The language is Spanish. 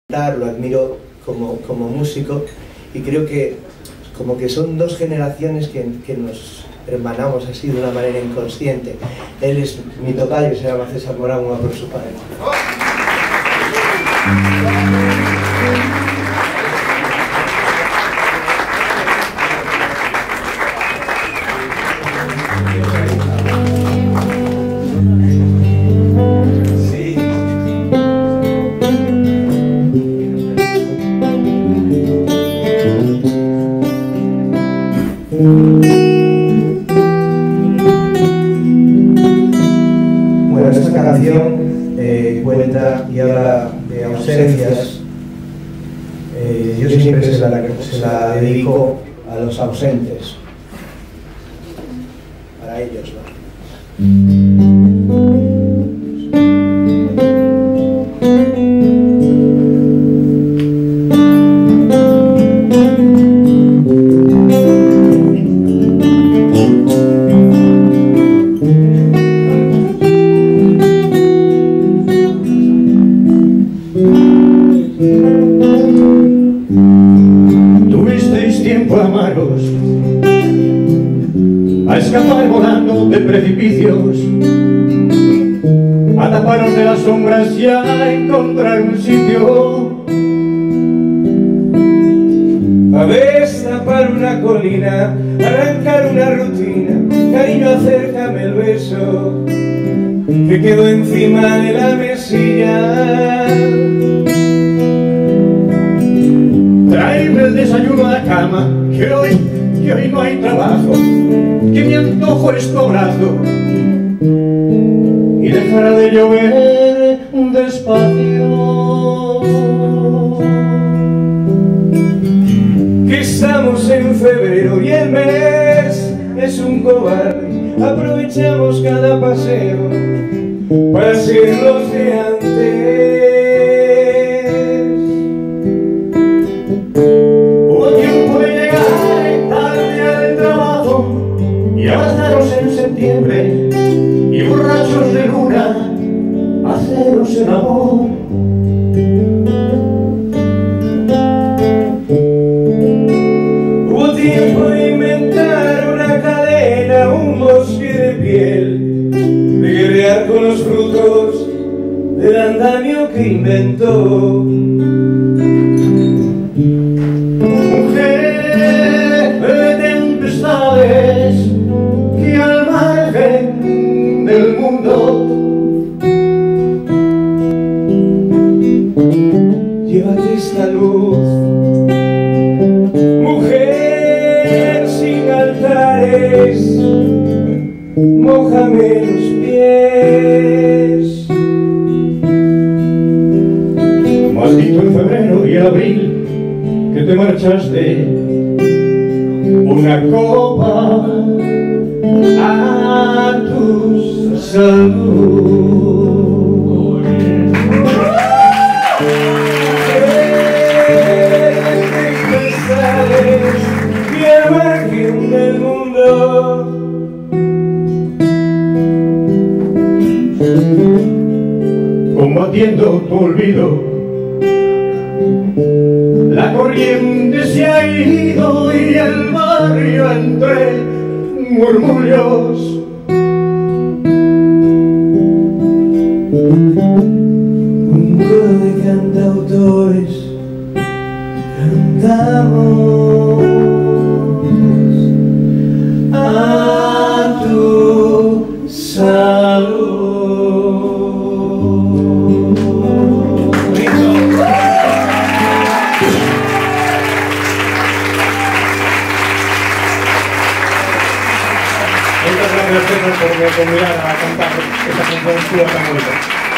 Lo admiro como músico y creo que como que son dos generaciones que nos hermanamos así de una manera inconsciente. Él es mi tocayo, se llama César Morán, un aplauso para él. Bueno, esta canción cuenta y habla de ausencias. Yo siempre se la dedico a los ausentes, para ellos, ¿no? Tuvisteis tiempo amaros a escapar volando de precipicios, a taparos de las sombras y a encontrar un sitio, A destapar una colina, arrancar una rutina, cariño, acércame el beso que quedó encima de la mesilla. traerme el desayuno a la cama, que hoy no hay trabajo, que mi antojo es tu abrazo y dejará de llover despacio. Que estamos en febrero y el mes es un cobarde, aprovechamos cada paseo para ser los de antes. Hubo tiempo de llegar tarde al trabajo y abrazaros en septiembre y borrachos de luna haceros el amor. Hubo tiempo de inventar una cadena, un bosque de piel, de guerrear con los frutos del andamio que inventó. Mujer de tempestades que al margen del mundo Llévate esta luz, mujer sin altares, mójame los pies. maldito el febrero y el abril que te marchaste, una copa a tu salud. Y al margen del mundo combatiendo tu olvido, la corriente se ha ido y el barrio entre murmullos un coro de cantautores cantamos a tu salud. Muchas gracias, César, por mirar a cantar esta canción tan bonita.